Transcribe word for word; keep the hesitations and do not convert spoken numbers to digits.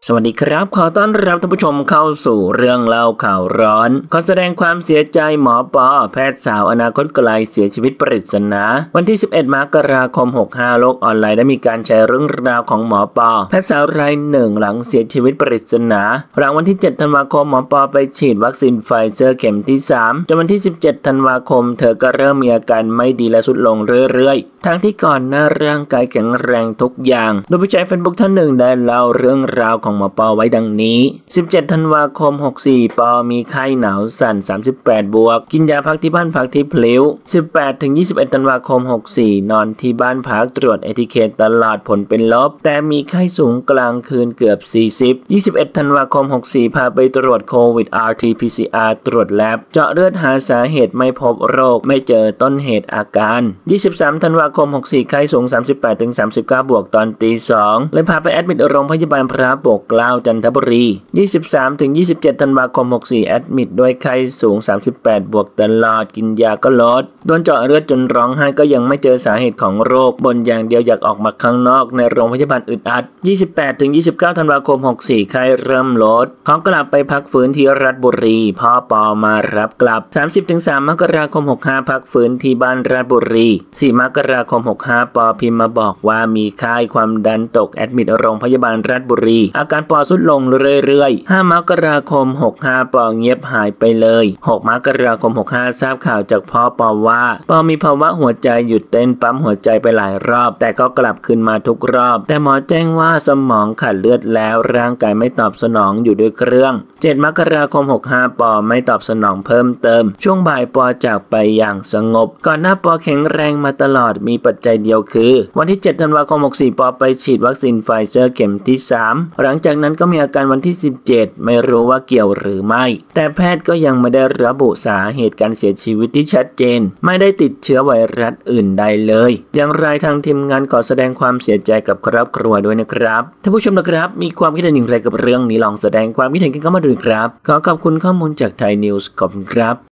สวัสดีครับขอต้อนรับท่านผู้ชมเข้าสู่เรื่องเล่าข่าวร้อนขอแสดงความเสียใจหมอปอแพทย์สาวอนาคตไกลเสียชีวิตปริศนาวันที่สิบเอ็ดมกราคมหกสิบห้าโลกออนไลน์ได้มีการแชร์เรื่องราวของหมอปอแพทย์สาวรายหนึ่งหลังเสียชีวิตปริศนาหลังวันที่เจ็ดธันวาคมหมอปอไปฉีดวัคซีนไฟเซอร์เข็มที่สามจนวันที่สิบเจ็ดธันวาคมเธอก็เริ่มมีอาการไม่ดีและทรุดลงเรื่อยๆทั้งที่ก่อนหน้าร่างกายแข็งแรงทุกอย่างโดยผู้ใช้เฟซบุ๊กท่านหนึ่งได้เล่าเรื่องราวของหมอปอไว้ดังนี้สิบเจ็ดธันวาคมหกสิบสี่ปอมีไข้หนาวสั่นสามสิบแปดบวกกินยาพักที่บ้านพักที่พลิ้วสิบแปดถึงยี่สิบเอ็ดธันวาคมหกสิบสี่นอนที่บ้านพักตรวจเอทีเคตลอดผลเป็นลบแต่มีไข้สูงกลางคืนเกือบสี่สิบ ยี่สิบเอ็ดธันวาคมหกสิบสี่พาไปตรวจโควิด อาร์ ที พี ซี อาร์ ตรวจแลบเจาะเลือดหาสาเหตุไม่พบโรคไม่เจอต้นเหตุอาการยี่สิบสามธันวาคมหกสิบสี่ไข้สูงสามสิบแปดถึงสามสิบเก้าบวกตอนตีสองเลยพาไปแอดมิดโรงพยาบาลพระปกเกล้าจันทบุรียี่สิบสามถึงยี่สิบเจ็ดธันวาคมหกสิบสี่แอดมิดด้วยไข้สูงสามสิบแปดบวกตลอดกินยาก็ลดโดนเจาะเลือดจนร้องไห้ก็ยังไม่เจอสาเหตุของโรคบ่นอย่างเดียวอยากออกมาข้างนอกในโรงพยาบาลอึดอัดยี่สิบแปดถึงยี่สิบเก้าธันวาคมหกสิบสี่ไข้เริ่มลดขอกลับไปพักฟื้นที่ราชบุรีพ่อปอมารับกลับสามสิบถึงสามมกราคมหกสิบห้าพักฟื้นที่บ้านราชบุรีสี่มกราคมหกสิบห้าปอพิมพ์มาบอกว่ามีไข้ความดันตกแอดมิดโรงพยาบาลราชบุรีอาการปอทรุดลงเรื่อยๆห้ามกราคมหกสิบห้าปอเงียบหายไปเลยหกมกราคมหกสิบห้าทราบข่าวจากพ่อปอว่าปอมีภาวะหัวใจหยุดเต้นปั๊มหัวใจไปหลายรอบแต่ก็กลับคืนมาทุกรอบแต่หมอแจ้งว่าสมองขาดเลือดแล้วร่างกายไม่ตอบสนองอยู่ด้วยเครื่องเจ็ดมกราคมหกสิบห้าปอไม่ตอบสนองเพิ่มเติมช่วงบ่ายปอจากไปอย่างสงบก่อนหน้าปอแข็งแรงมาตลอดมีปัจจัยเดียวคือวันที่เจ็ดธันวาคมหกสิบสี่ปอไปฉีดวัคซีนไฟเซอร์เข็มที่สามหลังจากนั้นก็มีอาการวันที่สิบเจ็ดไม่รู้ว่าเกี่ยวหรือไม่แต่แพทย์ก็ยังไม่ได้ระบุสาเหตุการเสียชีวิตที่ชัดเจนไม่ได้ติดเชื้อไวรัสอื่นใดเลยอย่างไรทางทีมงานขอแสดงความเสียใจกับครอบครัวด้วยนะครับท่านผู้ชมนะครับมีความคิดเห็นอย่างไรกับเรื่องนี้ลองแสดงความคิดเห็นกันเข้ามาดูครับขอขอบคุณข้อมูลจากไทยนิวส์ขอบคุณครับ